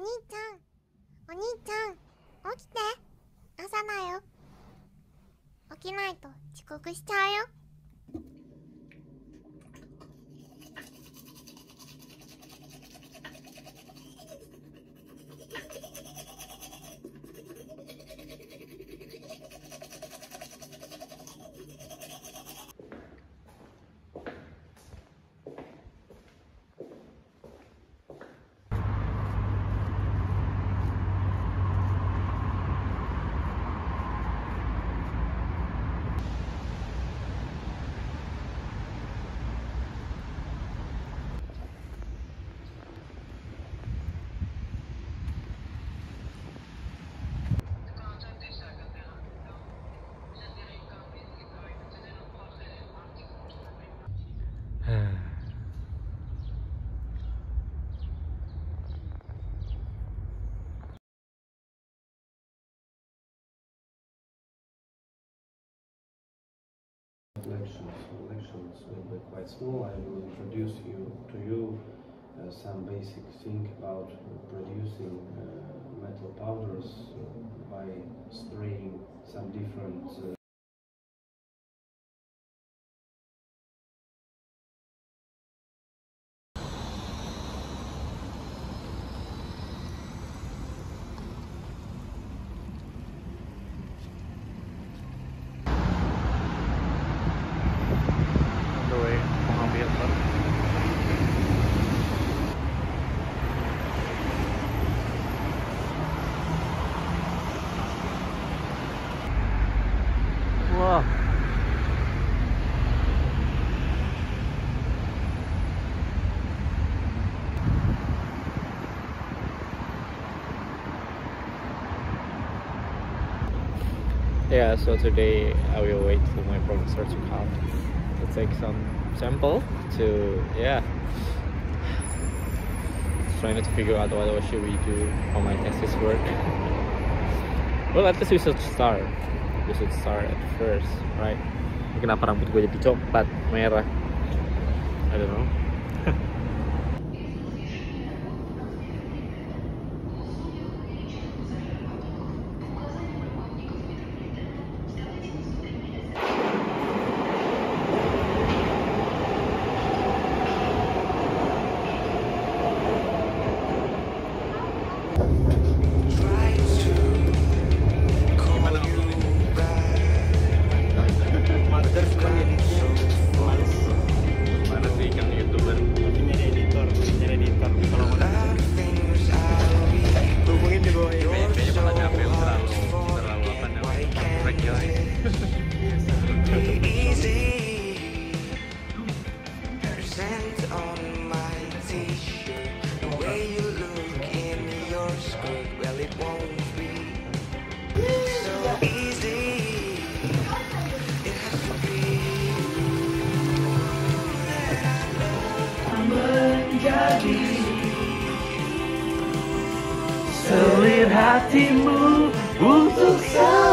ちゃん、お兄ちゃん、起きて。朝だよ。起きないと遅刻しちゃうよ。 Lections will be quite small. I will introduce to you some basic thing about producing metal powders by spraying some different Wah. Yeah, so today I will wait for my professor to come to take some sample to trying to figure out what should we do on my thesis work. Well, at least we should start. We should start at first, right? Kenapa rambut gue jadi coklat merah? I don't know. Selir hatimu untuk